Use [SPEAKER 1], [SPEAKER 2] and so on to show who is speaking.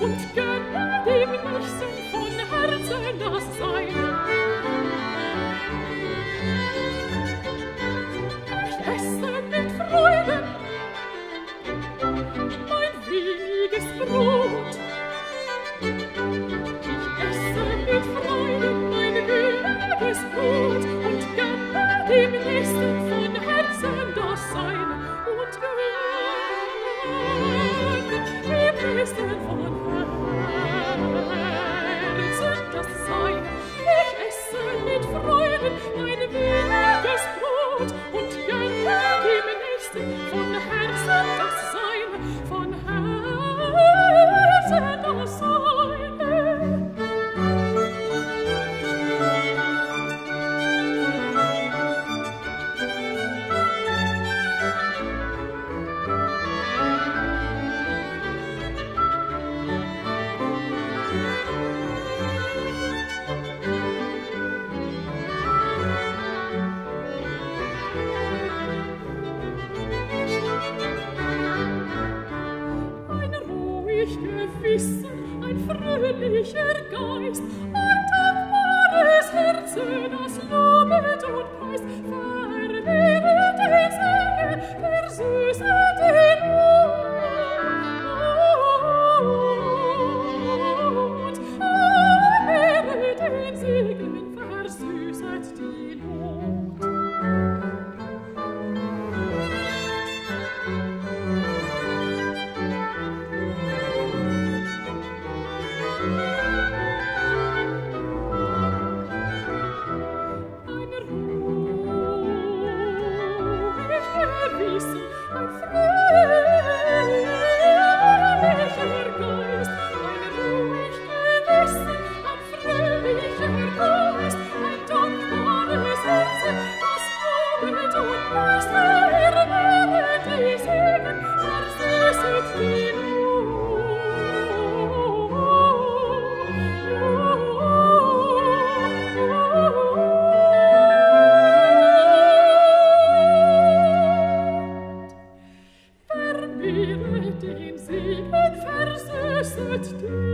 [SPEAKER 1] und gönne dem Nächsten von Herzen das Seine. Ich esse mit Freuden mein weniges Brot. Ich esse mit Freuden mein weniges Brot und gönne dem Nächsten von Herzen das Seine und gönne dem Nächsten von Herzen das Seine. Ich esse mit Freuden mein weniges Brot und gönne dem Nächsten von Herzen das Seine, von Herzen das Seine. Gewissen, ein fröhlicher Geist, ein dankbares Herz, das lobet und preist, vermehret den Segen, versüßet den Mut. Vermehret den Segen, versüßet die Not. Ein fröhlicher Geist, ein ruhig Gewissen, ein fröhlicher Geist, ein dankbares Herz, das lobet und preist, vermehret die Segen, versüßet die den Segen versüßet die